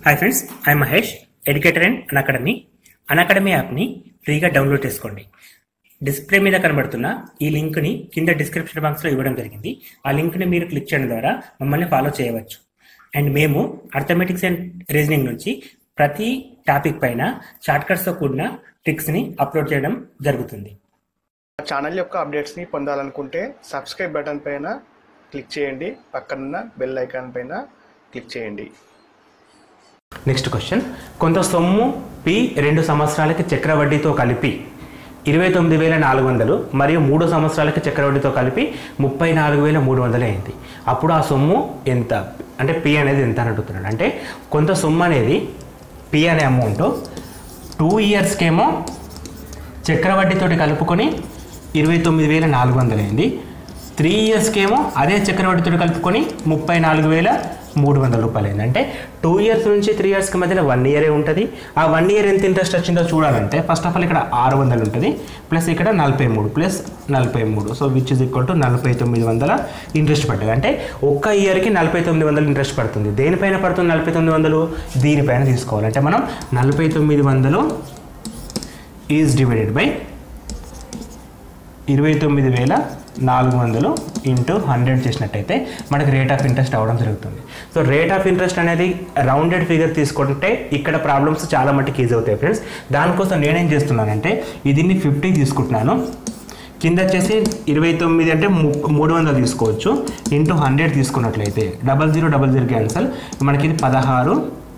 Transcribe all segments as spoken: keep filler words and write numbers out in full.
Hi friends, I Mahesh, educator and Unacademy. Unacademy యాప్ని ఫ్రీగా download చేసుకోండి. డిస్ప్లే మీద కనబడుతున్న ఈ లింక్ని కింద డిస్క్రిప్షన్ బాక్స్లో ఇవ్వడం జరిగింది. ఆ లింక్ని మీరు క్లిక్ చేయడం ద్వారా మమ్మల్ని ఫాలో చేయవచ్చు. అండ్ మేము అర్థమెటిక్స్ అండ్ రీజనింగ్ నుంచి ప్రతి టాపిక్ పైన షార్ట్కట్స్తో కూడిన ట్రిక్స్ని అప్లోడ్ చేయడం జరుగుతుంది. ఛానల్ యొక్క అప్డేట్స్ని పొందాలనుకుంటే సబ్స్క్రైబ్ బటన్ పైన క్లిక్ చేయండి, పక్కనున్న బెల్ ఐకాన్ పైన క్లిక్ చేయండి. నెక్స్ట్ క్వశ్చన్, కొంత సొమ్ము పి రెండు సంవత్సరాలకి చక్రవడ్డీతో కలిపి ఇరవై తొమ్మిది వేల నాలుగు వందలు మరియు మూడు సంవత్సరాలకి చక్రవడ్డీతో కలిపి ముప్పై నాలుగు వేల మూడు వందలు అయింది. అప్పుడు ఆ సొమ్ము ఎంత అంటే పి అనేది ఎంత అని అడుగుతున్నాడు. అంటే కొంత సొమ్ము అనేది పి అనే అమౌంట్ టూ ఇయర్స్కేమో చక్రవడ్డీతోటి కలుపుకొని ఇరవై తొమ్మిది వేల నాలుగు వందలు అయింది. త్రీ ఇయర్స్కేమో అదే చక్రవడ్డీతో కలుపుకొని ముప్పై నాలుగు వేల మూడు వందల రూపాయలు అయింది. అంటే టూ ఇయర్స్ నుంచి త్రీ ఇయర్స్కి మధ్యలో వన్ ఇయరే ఉంటుంది. ఆ వన్ ఇయర్ ఎంత ఇంట్రెస్ట్ వచ్చిందో చూడాలంటే ఫస్ట్ ఆఫ్ ఆల్ ఇక్కడ ఆరు వందలు ఉంటుంది, ప్లస్ ఇక్కడ నలభై మూడు ప్లస్ నలభై మూడు so which is equal to నలభై తొమ్మిది వందల ఇంట్రెస్ట్ పడుతుంది. అంటే ఒక్క ఇయర్కి నలభై తొమ్మిది వందలు ఇంట్రెస్ట్ పడుతుంది. దేనిపైన పడుతుంది నలభై తొమ్మిది వందలు? దీనిపైన తీసుకోవాలంటే మనం నలభై తొమ్మిది వందలు ఈజ్ డివైడెడ్ బై ఇరవై తొమ్మిది వేల నాలుగు వందలు ఇంటూ హండ్రెడ్ చేసినట్టయితే మనకి రేట్ ఆఫ్ ఇంట్రెస్ట్ అవ్వడం జరుగుతుంది. సో రేట్ ఆఫ్ ఇంట్రెస్ట్ అనేది రౌండెడ్ ఫిగర్ తీసుకుంటే ఇక్కడ ప్రాబ్లమ్స్ చాలా మట్టుకు ఈజీ అవుతాయి ఫ్రెండ్స్. దానికోసం నేనేం చేస్తున్నానంటే దీన్ని ఫిఫ్టీ తీసుకుంటున్నాను, కింద వచ్చేసి ఇరవై తొమ్మిది అంటే మూడు వందలు తీసుకోవచ్చు, ఇంటూ హండ్రెడ్ తీసుకున్నట్లయితే double zero double zero cancel, మనకి ఇది పదహారు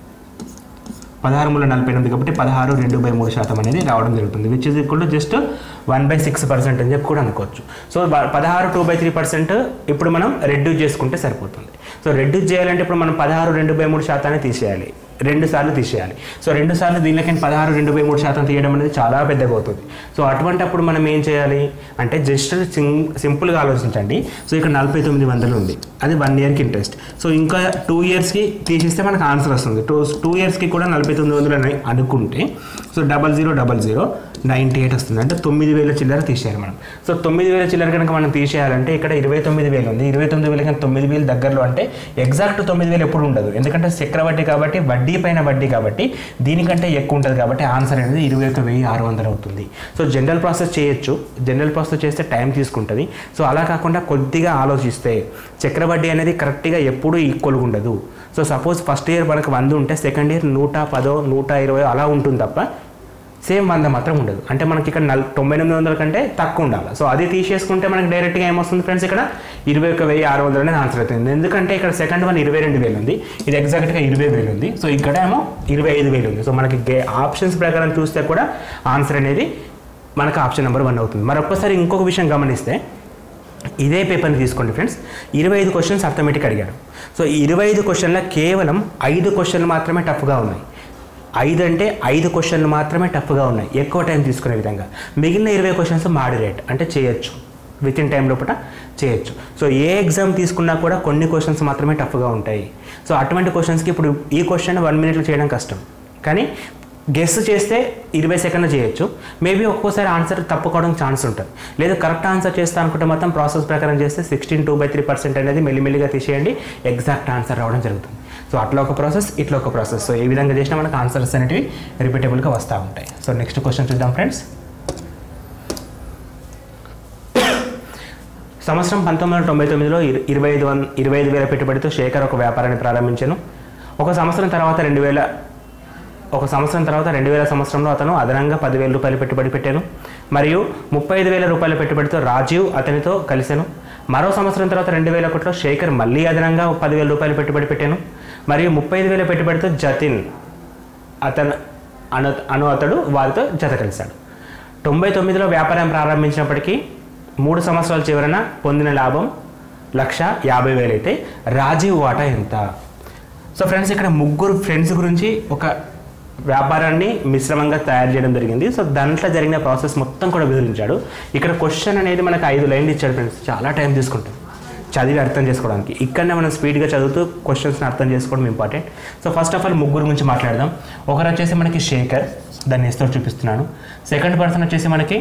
పదహారు మూడు నలభై ఎనిమిది కాబట్టి పదహారు రెండు బై మూడు శాతం అనేది రావడం జరుగుతుంది. Which is equal to just one by six percent అని చెప్పి కూడా అనుకోవచ్చు. సో పదహారు టూ బై త్రీ పర్సెంట్ ఇప్పుడు మనం రెడ్యూస్ చేసుకుంటే సరిపోతుంది. సో రెడ్యూస్ చేయాలంటే ఇప్పుడు మనం పదహారు రెండు బై మూడు శాతాన్ని తీసేయాలి, రెండు సార్లు తీసేయాలి. సో రెండు సార్లు దీనిలోకి పదహారు రెండు బై మూడు శాతం తీయడం అనేది చాలా పెద్దగా అవుతుంది. సో అటువంటి అప్పుడు మనం ఏం చేయాలి అంటే జస్ట్ సిం సింపుల్గా ఆలోచించండి. సో ఇక్కడ నలభై తొమ్మిది వందలు ఉంది, అది వన్ ఇయర్కి ఇంట్రెస్ట్. సో ఇంకా టూ ఇయర్స్కి తీసిస్తే మనకు ఆన్సర్ వస్తుంది. టూ టూ ఇయర్స్కి కూడా నలభై తొమ్మిది వందలు అని అనుకుంటే so double zero double zero ninety eight వస్తుంది. అంటే తొమ్మిది వేల చిల్లర తీసేయాలి మనం. సో తొమ్మిది వేల చిల్లర కనుక మనం తీసేయాలంటే ఇక్కడ ఇరవై తొమ్మిది వేలు ఉంది, ఇరవై తొమ్మిది వేల కనుక తొమ్మిది వేలు దగ్గరలో అంటే ఎగ్జాక్ట్ తొమ్మిది వేలు ఎప్పుడు ఉండదు, ఎందుకంటే చక్రవడ్డీ కాబట్టి వడ్డీ పైన వడ్డీ కాబట్టి దీనికంటే ఎక్కువ ఉంటుంది. కాబట్టి ఆన్సర్ అనేది ఇరవై ఒక వెయ్యి ఆరు వందలు అవుతుంది. సో జనరల్ ప్రాసెస్ చేయొచ్చు, జనరల్ ప్రాసెస్ చేస్తే టైం తీసుకుంటుంది. సో అలా కాకుండా కొద్దిగా ఆలోచిస్తే చక్రవడ్డీ అనేది కరెక్ట్గా ఎప్పుడూ ఈక్వల్గా ఉండదు. సో సపోజ్ ఫస్ట్ ఇయర్ మనకు వంద ఉంటే సెకండ్ ఇయర్ నూట పదో నూట ఇరవై అలా ఉంటుంది తప్ప సేమ్ వంద మాత్రం ఉండదు. అంటే మనకి ఇక్కడ నల్ తొంభై ఎనిమిది వందల కంటే తక్కువ ఉండాలి. సో అది తీసేసుకుంటే మనకి డైరెక్ట్గా ఏమొస్తుంది ఫ్రెండ్స్, ఇక్కడ ఇరవై ఒక వెయ్యి ఆరు వందలు అనేది ఆన్సర్ అవుతుంది. ఎందుకంటే ఇక్కడ సెకండ్ వన్ ఇరవై రెండు వేలు ఉంది, ఇది ఎగ్జాక్ట్గా ఇరవై వేలు ఉంది. సో ఇక్కడ ఏమో ఇరవై ఐదు వేలు ఉంది. సో మనకి ఆప్షన్స్ ప్రకారం చూస్తే కూడా ఆన్సర్ అనేది మనకు ఆప్షన్ నెంబర్ వన్ అవుతుంది. మరి ఒక్కసారి ఇంకొక విషయం గమనిస్తే ఇదే పేపర్ని తీసుకోండి ఫ్రెండ్స్, ఇరవై ఐదు క్వశ్చన్స్ అర్థమెటిక్ అడిగాడు. సో ఇరవై ఐదు క్వశ్చన్ల కేవలం ఐదు క్వశ్చన్లు మాత్రమే టఫ్గా ఉన్నాయి. ఐదు అంటే ఐదు క్వశ్చన్లు మాత్రమే టఫ్గా ఉన్నాయి, ఎక్కువ టైం తీసుకునే విధంగా. మిగిలిన ఇరవై క్వశ్చన్స్ మాడరేట్ అంటే చేయొచ్చు, విత్ ఇన్ టైం లోపల చేయొచ్చు. సో ఏ ఎగ్జామ్ తీసుకున్నా కూడా కొన్ని క్వశ్చన్స్ మాత్రమే టఫ్గా ఉంటాయి. సో అటువంటి క్వశ్చన్స్కి ఇప్పుడు ఈ క్వశ్చన్ వన్ మినిట్లో చేయడం కష్టం, కానీ గెస్ చేస్తే ఇరవై సెకండ్లు చేయొచ్చు. మేబీ ఒక్కోసారి ఆన్సర్ తప్పుకోవడం ఛాన్స్ ఉంటుంది. లేదు కరెక్ట్ ఆన్సర్ చేస్తా అనుకుంటే మొత్తం ప్రాసెస్ ప్రకారం చేస్తే sixteen two by three percent అనేది మెల్లిమెల్లిగా తీసేయండి, ఎగ్జాక్ట్ ఆన్సర్ రావడం జరుగుతుంది. సో అట్లా ఒక ప్రాసెస్, ఇట్లా ఒక ప్రాసెస్. సో ఏ విధంగా చేసినా మనకు ఆన్సర్స్ అనేవి రిపీటబుల్గా వస్తూ ఉంటాయి. సో నెక్స్ట్ క్వశ్చన్ చూద్దాం ఫ్రెండ్స్. సంవత్సరం పంతొమ్మిది వందల తొంభై తొమ్మిదిలో ఇరవై ఐదు వంద ఇరవై ఐదు వేల పెట్టుబడితో శేఖర్ ఒక వ్యాపారాన్ని ప్రారంభించాను. ఒక సంవత్సరం తర్వాత రెండు వేల ఒక సంవత్సరం తర్వాత రెండు వేల సంవత్సరంలో అతను అదనంగా పదివేల రూపాయలు పెట్టుబడి పెట్టాను. మరియు ముప్పై ఐదు వేల రూపాయల పెట్టుబడితో రాజీవ్ అతనితో కలిశాను. మరో సంవత్సరం తర్వాత రెండు వేల ఒకటిలో శేఖర్ మళ్ళీ అదనంగా పదివేల రూపాయలు పెట్టుబడి పెట్టాను. మరియు ముప్పై ఐదు వేల పెట్టుబడితో జతిన్ అతను అను అను అతడు వారితో జత కలిశాడు. తొంభై తొమ్మిదిలో వ్యాపారం ప్రారంభించినప్పటికీ మూడు సంవత్సరాల చివరన పొందిన లాభం లక్ష యాభై వేలు అయితే రాజీవ్ వాటా ఎంత? సో ఫ్రెండ్స్ ఇక్కడ ముగ్గురు ఫ్రెండ్స్ గురించి ఒక వ్యాపారాన్ని మిశ్రమంగా తయారు చేయడం జరిగింది. సో దాంట్లో జరిగిన ప్రాసెస్ మొత్తం కూడా వివరించాడు. ఇక్కడ క్వశ్చన్ అనేది మనకు ఐదు లైన్లు ఇచ్చాడు ఫ్రెండ్స్, చాలా టైం తీసుకుంటాం చదివి అర్థం చేసుకోవడానికి. ఇక్కడనే మనం స్పీడ్గా చదువుతూ క్వశ్చన్స్ని అర్థం చేసుకోవడం important. So first of all ముగ్గురు గురించి మాట్లాడదాం. ఒకరు వచ్చేసి మనకి శేఖర్, దాన్ని ఇస్తూ చూపిస్తున్నాను. సెకండ్ పర్సన్ వచ్చేసి మనకి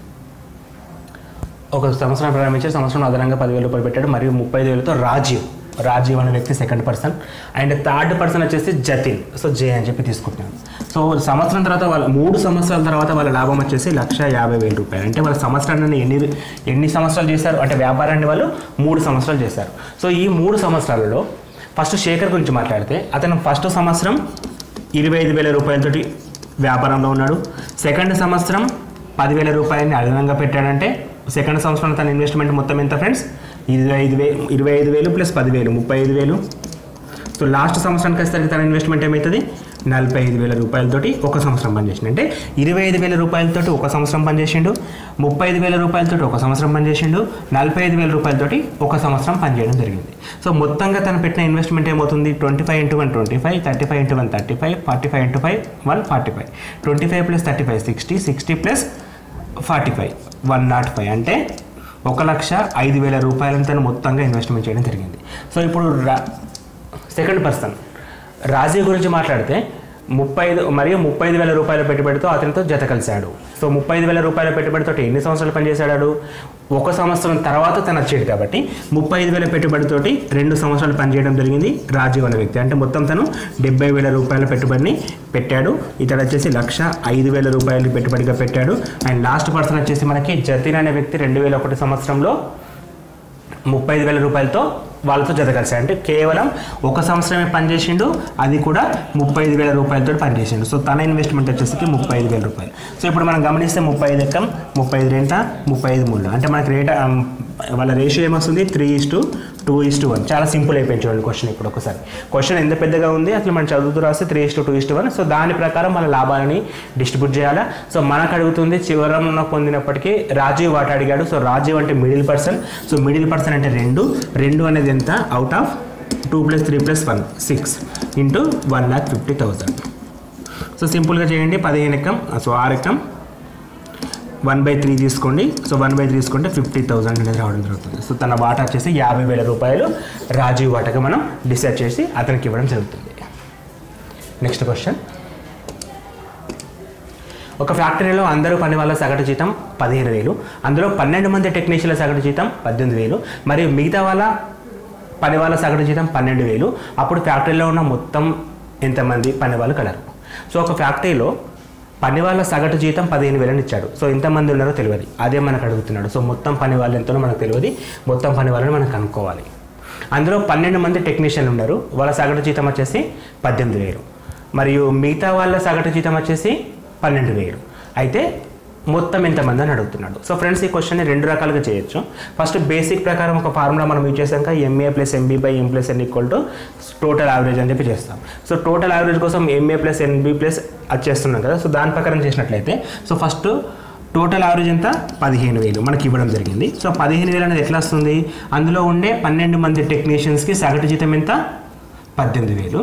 ఒక సంవత్సరం ప్రారంభించి సంవత్సరం అదనంగా పదివేల రూపాయలు పెట్టాడు. మరియు ముప్పై ఐదు వేలతో రాజీవ్ రాజీవ్ అనే వ్యక్తి second person, and third person వచ్చేసి జతిన్. సో జే అని చెప్పి తీసుకుంటున్నాను. సో సంవత్సరం తర్వాత వాళ్ళ మూడు సంవత్సరాల తర్వాత వాళ్ళ లాభం వచ్చేసి లక్ష యాభై వేల రూపాయలు. అంటే వాళ్ళ సంవత్సరాన్ని ఎన్ని ఎన్ని సంవత్సరాలు చేశారు అంటే వ్యాపారాన్ని వాళ్ళు మూడు సంవత్సరాలు చేశారు. సో ఈ మూడు సంవత్సరాలలో ఫస్ట్ శేఖర్ గురించి మాట్లాడితే అతను ఫస్ట్ సంవత్సరం ఇరవై ఐదు వేల రూపాయలతోటి వ్యాపారంలో ఉన్నాడు. సెకండ్ సంవత్సరం పదివేల రూపాయలని అదనంగా పెట్టాడంటే సెకండ్ సంవత్సరం తన ఇన్వెస్ట్మెంట్ మొత్తం ఎంత ఫ్రెండ్స్? ఇరవై ఐదు వేలు ఇరవై ఐదు వేలు ప్లస్ పదివేలు ముప్పై ఐదు వేలు. సో లాస్ట్ సంవత్సరానికి వచ్చేసరికి తన ఇన్వెస్ట్మెంట్ ఏమవుతుంది? నలభై ఐదు వేల రూపాయలతోటి ఒక సంవత్సరం పనిచేసిండు. అంటే ఇరవై ఐదు వేల రూపాయలతోటి ఒక సంవత్సరం పనిచేసిండు, ముప్పై ఐదు వేల రూపాయలతోటి ఒక సంవత్సరం పనిచేసిండు, నలభై ఐదు వేల రూపాయలతోటి ఒక సంవత్సరం పనిచేయడం జరిగింది. సో మొత్తంగా తను పెట్టిన ఇన్వెస్ట్మెంట్ ఏమవుతుంది? Twenty five into one twenty five, thirty five into one thirty five, forty five into five one forty five, twenty five plus thirty five sixty, sixty plus forty five one naught five. అంటే ఒక లక్ష ఐదు వేల రూపాయలను తను మొత్తంగా investment చేయడం జరిగింది. So ఇప్పుడు రా సెకండ్ పర్సన్ రాజీవ్ గురించి మాట్లాడితే ముప్పై ఐదు మరియు ముప్పై ఐదు వేల రూపాయల పెట్టుబడితో అతనితో జత కలిశాడు. సో ముప్పై ఐదు వేల రూపాయల పెట్టుబడితో ఎన్ని సంవత్సరాలు పనిచేశాడు? ఒక సంవత్సరం తర్వాత తను వచ్చేది కాబట్టి ముప్పై ఐదు వేల పెట్టుబడితోటి రెండు సంవత్సరాలు పనిచేయడం జరిగింది రాజీవ్ అనే వ్యక్తి. అంటే మొత్తం తను డెబ్బై వేల రూపాయల పెట్టుబడిని పెట్టాడు. ఇతడు వచ్చేసి లక్ష ఐదు వేల రూపాయలు పెట్టుబడిగా పెట్టాడు. అండ్ లాస్ట్ పర్సన్ వచ్చేసి మనకి జతిన్ అనే వ్యక్తి రెండు వేల ఒకటి సంవత్సరంలో ముప్పై ఐదు వేల రూపాయలతో వాళ్ళతో జత కలిసాడు. అంటే కేవలం ఒక సంవత్సరమే పనిచేసిండు, అది కూడా ముప్పై ఐదు వేల రూపాయలతో పనిచేసిండు. సో తన ఇన్వెస్ట్మెంట్ వచ్చేసి ముప్పై ఐదు వేల రూపాయలు. సో ఇప్పుడు మనం గమనిస్తే ముప్పై ఐదు ఎక్కం ముప్పై ఐదు రెంట ముప్పై ఐదు మూడు. అంటే మనకి రేట్ వాళ్ళ రేషియో ఏమొస్తుంది? Three is to two is to one. చాలా సింపుల్ అయిపోయింది చూడండి క్వశ్చన్. ఇప్పుడు ఒకసారి క్వశ్చన్ ఎంత పెద్దగా ఉంది అసలు మనం చదువుతూ రాస్తే three is to two is to one. So దాని ప్రకారం మన లాభాలని డిస్ట్రిబ్యూట్ చేయాలా. సో మనకు అడుగుతుంది చివరన పొందినప్పటికీ రాజీవ్ వాట అడిగాడు. సో రాజీవ్ అంటే middle person. So middle person అంటే రెండు రెండు అనేది ఎంత? Out of two plus three plus one six into one lakh fifty thousand. So సింపుల్గా చేయండి. పదిహేను ఎక్కం సో ఆరు ఎక్కం వన్ బై త్రీ తీసుకోండి. సో వన్ బై త్రీ తీసుకుంటే ఫిఫ్టీ థౌసండ్ అనేది రావడం జరుగుతుంది. సో తన వాటా వచ్చేసి యాభై వేల రూపాయలు రాజీవ్ వాటాగా మనం డిసైడ్ చేసి అతనికి ఇవ్వడం జరుగుతుంది. Next question. ఒక ఫ్యాక్టరీలో అందరూ పని వాళ్ళ సగటు జీతం పదిహేను వేలు, అందులో పన్నెండు మంది టెక్నీషియన్ల సగటు జీతం పద్దెనిమిది వేలు మరియు మిగతా వాళ్ళ పని వాళ్ళ సగటు జీతం పన్నెండు వేలు. అప్పుడు ఫ్యాక్టరీలో ఉన్న మొత్తం ఎంతమంది పని వాళ్ళు కలరు? సో ఒక ఫ్యాక్టరీలో పని వాళ్ళ సగటు జీతం పదిహేను వేలని ఇచ్చాడు. సో ఎంతమంది ఉన్నారో తెలియదు, అదే మనకు అడుగుతున్నాడు. సో మొత్తం పని వాళ్ళు ఎంతనో మనకు తెలియదు, మొత్తం పని వాళ్ళని మనం కనుక్కోవాలి. అందులో పన్నెండు మంది టెక్నీషియన్లు ఉన్నారు, వాళ్ళ సగటు జీతం వచ్చేసి పద్దెనిమిది వేలు మరియు మిగతా వాళ్ళ సగటు జీతం వచ్చేసి పన్నెండు వేలు. అయితే మొత్తం ఎంతమంది అని అడుగుతున్నాడు. సో ఫ్రెండ్స్ ఈ క్వశ్చన్ని రెండు రకాలుగా చేయొచ్చు. ఫస్ట్ బేసిక్ ప్రకారం ఒక ఫార్ములా మనం యూజ్ చేసాక MA plus MB by M plus N equal to total average అని చెప్పి చేస్తాం. సో టోటల్ యావరేజ్ కోసం ఎంఏ ప్లస్ ఎన్బీ ప్లస్ అది చేస్తున్నాం కదా. సో దాని ప్రకారం చేసినట్లయితే సో ఫస్ట్ టోటల్ యావరేజ్ ఎంత? పదిహేను వేలు మనకి ఇవ్వడం జరిగింది. సో పదిహేను వేలు అనేది ఎట్లా వస్తుంది? అందులో ఉండే పన్నెండు మంది టెక్నీషియన్స్కి సగటు జీతం ఎంత? పద్దెనిమిది వేలు.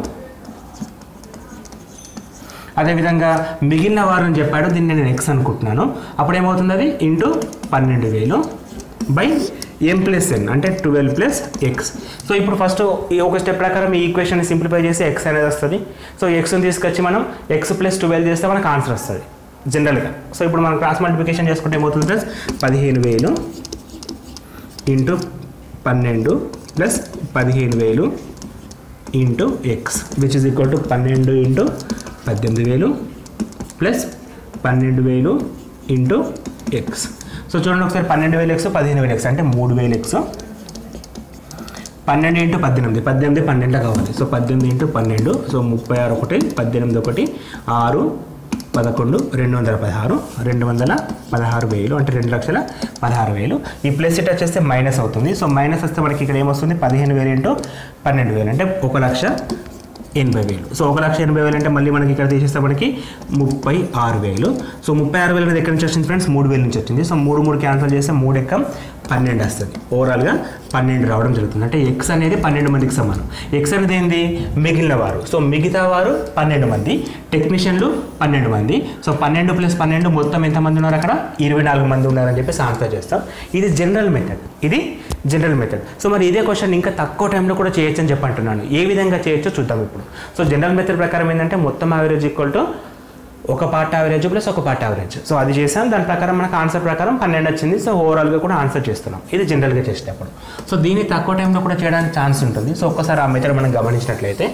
అదేవిధంగా మిగిలిన వారని చెప్పాడు, దీన్ని నేను ఎక్స్ అనుకుంటున్నాను. అప్పుడు ఏమవుతుంది? అది ఇంటూ పన్నెండు వేలు బై ఎం ప్లస్ ఎన్ అంటే ట్వెల్వ్ ప్లస్ ఎక్స్. సో ఇప్పుడు ఫస్ట్ ఈ ఒక స్టెప్ ప్రకారం ఈ ఈక్వేషన్ సింప్లిఫై చేసి ఎక్స్ అనేది వస్తుంది. సో ఎక్స్ని తీసుకొచ్చి మనం ఎక్స్ ప్లస్ ట్వెల్వ్ చేస్తే మనకు ఆన్సర్ వస్తుంది జనరల్గా. సో ఇప్పుడు మనం క్రాస్ మల్టిప్లికేషన్ చేసుకుంటే ఏమవుతుంది ప్లస్ పదిహేను వేలు ఇంటూ పన్నెండు ప్లస్ పదిహేను వేలు into X which is equal to పన్నెండు ఇంటూ పద్దెనిమిది వేలు ప్లస్ పన్నెండు వేలు ఇంటూ ఎక్స్. సో చూడండి ఒకసారి పన్నెండు వేలు ఎక్స్ పదిహేను వేలు ఎక్స్ అంటే మూడు వేలు ఎక్స్. పన్నెండు ఇంటూ పద్దెనిమిది పద్దెనిమిది పన్నెండు కావాలి. సో పద్దెనిమిది ఇంటూ పన్నెండు సో ముప్పై ఆరు ఒకటి పద్దెనిమిది ఒకటి ఆరు పదకొండు రెండు వందల పదహారు రెండు వందల పదహారు వేలు అంటే రెండు లక్షల పదహారు వేలు. ఈ ప్లస్ ఇట్ వచ్చేస్తే మైనస్ అవుతుంది. సో మైనస్ వస్తే మనకి ఇక్కడ ఏమొస్తుంది? పదిహేను వేలు ఇంటూ పన్నెండు వేలు అంటే ఒక లక్ష ఎనభై వేలు. సో ఒక లక్ష ఎనభై వేలు అంటే మళ్ళీ మనకి ఇక్కడ తీసేస్తే మనకి ముప్పై ఆరు వేలు. సో ముప్పై ఆరు వేలు అనేది ఎక్కడి నుంచి వచ్చింది ఫ్రెండ్స్? మూడు వేల నుంచి వచ్చింది. సో మూడు మూడు క్యాన్సిల్ చేస్తే మూడు ఎక్కం పన్నెండు వస్తుంది. ఓవరాల్గా పన్నెండు రావడం జరుగుతుంది. అంటే ఎక్స్ అనేది పన్నెండు మందికి సమానం. ఎక్స్ అనేది ఏంది? మిగిలిన వారు. సో మిగతా వారు పన్నెండు మంది, టెక్నీషియన్లు పన్నెండు మంది. సో పన్నెండు ప్లస్ పన్నెండు మొత్తం ఎంతమంది ఉన్నారు అక్కడ? ఇరవై నాలుగు మంది ఉన్నారని చెప్పి ఆన్సర్ చేస్తాం. ఇది జనరల్ మెథడ్. ఇది జనరల్ మెథడ్. సో మరి ఇదే క్వశ్చన్ ఇంకా తక్కువ టైంలో కూడా చేయొచ్చు అని చెప్పి అంటున్నాను. ఏ విధంగా చేయొచ్చో చూద్దాం ఇప్పుడు. సో జనరల్ మెథడ్ ప్రకారం ఏంటంటే మొత్తం యావరేజ్ ఈక్వల్ టు ఒక పార్ట్ యావరేజ్ ప్లస్ ఒక పార్ట్ యావరేజ్. సో అది చేసాం, దాని ప్రకారం మనకు ఆన్సర్ ప్రకారం పన్నెండు వచ్చింది. సో ఓవరాల్గా కూడా ఆన్సర్ చేస్తున్నాం, ఇది జనరల్గా చేసేటప్పుడు. సో దీన్ని తక్కువ టైంలో కూడా చేయడానికి ఛాన్స్ ఉంటుంది. సో ఒక్కసారి ఆ మెథడ్ మనం గమనించినట్లయితే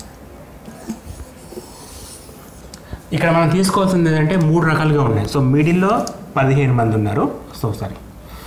ఇక్కడ మనం తీసుకోవాల్సింది ఏంటంటే మూడు రకాలుగా ఉన్నాయి. సో మిడిల్లో పదిహేను మంది ఉన్నారు. సో సారీ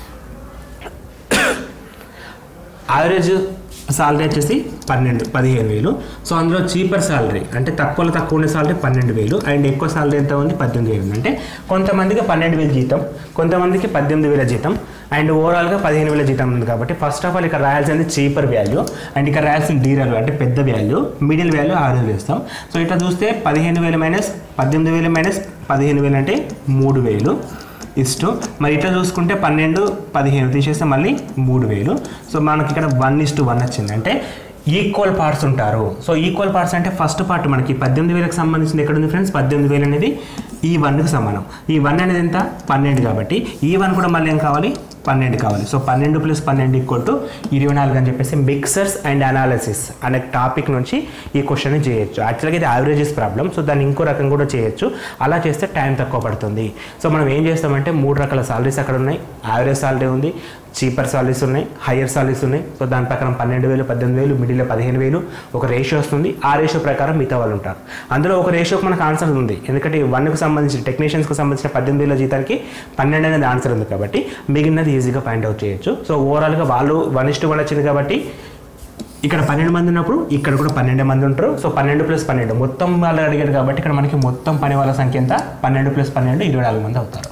యావరేజ్ సాలరీ వచ్చేసి పన్నెండు పదిహేను వేలు. సో అందులో చీపర్ సాలరీ అంటే తక్కువలో తక్కువ ఉండే సాలరీ పన్నెండు వేలు అండ్ ఎక్కువ సాలరీ ఎంత ఉంది పద్దెనిమిది వేలు. అంటే కొంతమందికి పన్నెండు వేలు జీతం, కొంతమందికి పద్దెనిమిది వేల జీతం అండ్ ఓవరాల్గా పదిహేను వేల జీతం ఉంది. కాబట్టి ఫస్ట్ ఆఫ్ ఆల్ ఇక్కడ రాయాల్సింది చీపర్ వాల్యూ అండ్ ఇక్కడ రాయాల్సింది డీరల్ అంటే పెద్ద వాల్యూ, మిడిల్ వాల్యూ ఆరు వేస్తాం. సో ఇట్లా చూస్తే పదిహేను వేలు మైనస్ పద్దెనిమిది వేలు మైనస్ పదిహేను వేలు అంటే మూడు వేలు ఇస్టు. మరి ఇట్లా చూసుకుంటే పన్నెండు పదిహేను తీసేస్తే మళ్ళీ మూడు వేలు. సో మనకి ఇక్కడ వన్ ఇస్టు వన్ వచ్చింది, అంటే ఈక్వల్ పార్ట్స్ ఉంటారు. సో ఈక్వల్ పార్ట్స్ అంటే ఫస్ట్ పార్ట్ మనకి పద్దెనిమిది వేలకు సంబంధించింది ఎక్కడ ఉంది ఫ్రెండ్స్, పద్దెనిమిది వేలు అనేది ఈ వన్కి సమానం. ఈ వన్ అనేది ఎంత పన్నెండు, కాబట్టి ఈ వన్ కూడా మళ్ళీ ఏం కావాలి పన్నెండు కావాలి. సో పన్నెండు ప్లస్ పన్నెండు ఈక్వల్ టు ఇరవై నాలుగు అని చెప్పేసి మిక్సర్స్ అండ్ అనాలిసిస్ అనే టాపిక్ నుంచి ఈ క్వశ్చన్ని చేయొచ్చు. యాక్చువల్గా ఇది యావరేజెస్ ప్రాబ్లం. సో దాన్ని ఇంకో రకం కూడా చేయొచ్చు. అలా చేస్తే టైం తక్కువ పడుతుంది. సో మనం ఏం చేస్తామంటే మూడు రకాల సాలరీస్ అక్కడ ఉన్నాయి. యావరేజ్ సాలరీ ఉంది, చీపర్ సాలరీస్ ఉన్నాయి, హయ్యర్ సాలరీస్ ఉన్నాయి. సో దాని ప్రకారం పన్నెండు వేలు పద్దెనిమిది వేలు మిడిల్లో పదిహేను వేలు ఒక రేషియో వస్తుంది. ఆ రేషియో ప్రకారం మిగతా వాళ్ళు ఉంటారు. అందులో ఒక రేషియోకి మనకు ఆన్సర్ ఉంది, ఎందుకంటే వన్కి సంబంధించిన టెక్నీషియన్స్కి సంబంధించిన పద్దెనిమిది వేల జీతానికి పన్నెండు అనేది ఆన్సర్ ఉంది. కాబట్టి మిగిలినది ఈజీగా ఫైండ్ అవుట్ చేయొచ్చు. సో ఓవరాల్గా వాళ్ళు వన్ ఇస్టు వన్ వచ్చింది కాబట్టి ఇక్కడ పన్నెండు మంది ఉన్నప్పుడు ఇక్కడ కూడా పన్నెండు మంది ఉంటారు. సో పన్నెండు ప్లస్ పన్నెండు మొత్తం వాళ్ళు అడిగారు కాబట్టి ఇక్కడ మనకి మొత్తం పని వాళ్ళ సంఖ్య ఎంత పన్నెండు ప్లస్ పన్నెండు ఇరవై నాలుగు మంది అవుతారు.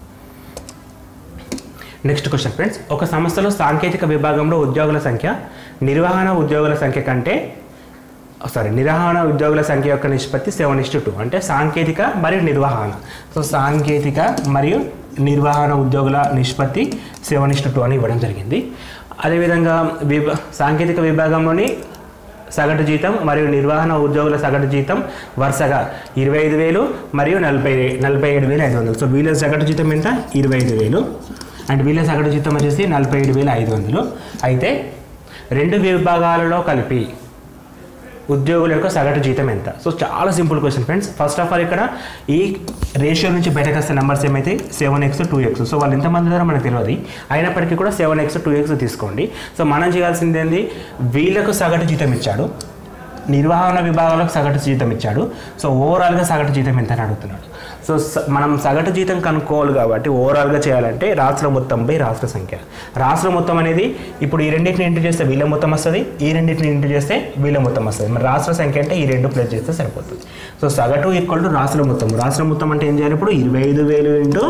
నెక్స్ట్ క్వశ్చన్ ఫ్రెండ్స్, ఒక సంస్థలో సాంకేతిక విభాగంలో ఉద్యోగుల సంఖ్య నిర్వహణ ఉద్యోగుల సంఖ్య కంటే సారీ నిర్వహణ ఉద్యోగుల సంఖ్య యొక్క నిష్పత్తి సెవెన్ ఇస్టు టూ. అంటే సాంకేతిక మరియు నిర్వహణ. సో సాంకేతిక మరియు నిర్వహణ ఉద్యోగుల నిష్పత్తి సెవెన్ ఇస్టు టూ అని ఇవ్వడం జరిగింది. అదేవిధంగా విభా సాంకేతిక విభాగంలోని సగటు జీతం మరియు నిర్వహణ ఉద్యోగుల సగటు జీతం వరుసగా ఇరవై ఐదు వేలు మరియు నలభై నలభై ఏడు వేల ఐదు వందలు. సో వీళ్ళ సగటు జీతం ఎంత ఇరవై ఐదు వేలు అండ్ వీళ్ళ సగటు జీతం వచ్చేసి నలభై ఏడు వేల ఐదు వందలు. అయితే రెండు విభాగాలలో కలిపి ఉద్యోగుల యొక్క సగటు జీతం ఎంత? సో చాలా simple question friends. First of all ఇక్కడ ఈ రేషియో నుంచి బయటకు వస్తే నెంబర్స్ ఏమైతే seven X two X. So వాళ్ళు ఎంతమంది ఉన్నారో మనకు తెలియదు, అయినప్పటికీ కూడా సెవెన్ ఎక్స్ టూ ఎక్స్ తీసుకోండి. సో మనం చేయాల్సింది ఏంది, వీళ్ళకు సగటు జీతం ఇచ్చాడు, నిర్వహణ విభాగాలకు సగటు జీతం ఇచ్చాడు. సో ఓవరాల్గా సగటు జీతం ఎంత అని అడుగుతున్నాడు. సో మనం సగటు జీతం కనుక్కోవాలి కాబట్టి ఓవరాల్గా చేయాలంటే రాష్ట్ర మొత్తం బై రాష్ట్ర సంఖ్య. రాష్ట్ర మొత్తం అనేది ఇప్పుడు ఈ రెండింటిని ఇంటూ చేస్తే వీళ్ళ మొత్తం వస్తుంది, ఈ రెండింటిని ఇంటూ చేస్తే వీళ్ళ మొత్తం వస్తుంది. మరి రాష్ట్ర సంఖ్య అంటే ఈ రెండు ప్లస్ చేస్తే సరిపోతుంది. సో సగటు ఈక్వల్ టు రాష్ట్ర మొత్తం. రాష్ట్ర మొత్తం అంటే ఏం చేయాలి, ఇప్పుడు ఇరవై ఐదు వేలు ఇంటూ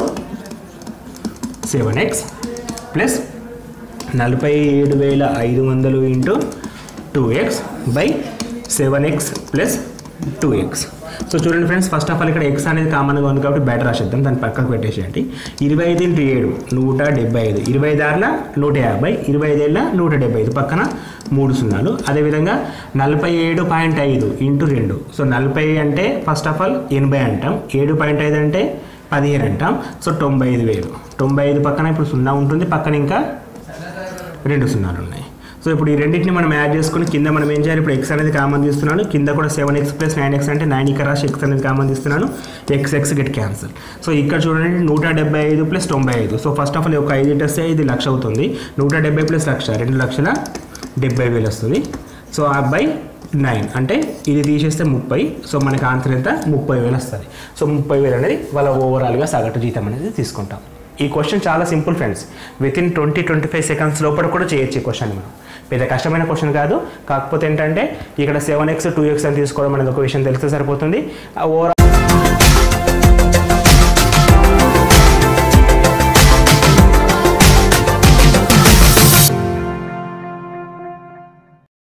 సెవెన్ ఎక్స్ ప్లస్ నలభై ఏడు వేల ఐదు వందలు into two X by seven X plus two X. So చూడండి ఫ్రెండ్స్, ఫస్ట్ ఆఫ్ ఆల్ ఇక్కడ ఎక్స్ అనేది కామన్గా ఉంది కాబట్టి బయట రాసేద్దాం, దాన్ని పక్కకు పెట్టేసేయండి. ఇరవై ఐదు ఇంటూ ఏడు నూట డెబ్బై ఐదు, ఇరవై ఐదు ఆరుల నూట యాభై, ఇరవై ఐదేళ్ళ నూట డెబ్బై ఐదు, పక్కన మూడు సున్నాలు. అదేవిధంగా నలభై ఏడు పాయింట్ ఐదు ఇంటూ రెండు. సో నలభై అంటే ఫస్ట్ ఆఫ్ ఆల్ ఎనభై అంటాం, ఏడు పాయింట్ ఐదు అంటే పదిహేను అంటాం. సో తొంభై ఐదు వేలు, తొంభై ఐదు పక్కన ఇప్పుడు సున్నా ఉంటుంది, పక్కన ఇంకా రెండు సున్నాలు ఉన్నాయి. సో ఇప్పుడు ఈ రెండింటిని మనం యాడ్ చేసుకుని కింద మనం ఏం చేయాలి, ఇప్పుడు ఎక్స్ అనేది కామన్ తీస్తున్నాను, కింద కూడా seven X plus nine X అంటే నైన్ ఇక్కడ రాసి ఎక్స్ అనేది కామన్ తీస్తున్నాను, X X get cancel. So ఇక్కడ చూడండి నూట డెబ్బై ఐదు ప్లస్ తొంభై ఐదు. సో ఫస్ట్ ఆఫ్ ఆల్ ఒక ఐదు ఇటు వస్తే ఇది లక్ష అవుతుంది, నూట డెబ్బై ప్లస్ లక్ష రెండు లక్షల డెబ్బై వేలు వస్తుంది. సో ఆ బై నైన్ అంటే ఇది తీసేస్తే ముప్పై. సో మనకి ఆన్సర్ ఎంత ముప్పై వేలు వస్తుంది. సో ముప్పై వేలు అనేది వాళ్ళ ఓవరాల్గా సగటు జీతం అనేది తీసుకుంటాం. ఈ క్వశ్చన్ చాలా simple friends, within twenty twenty five seconds లోపల కూడా చేయొచ్చు ఈ క్వశ్చన్. మనం పెద్ద కష్టమైన క్వశ్చన్ కాదు, కాకపోతే ఏంటంటే ఇక్కడ సెవెన్ ఎక్స్ టూ ఎక్స్ అని తీసుకోవడం అనేది ఒక విషయం తెలిస్తే సరిపోతుంది. ఓవరాల్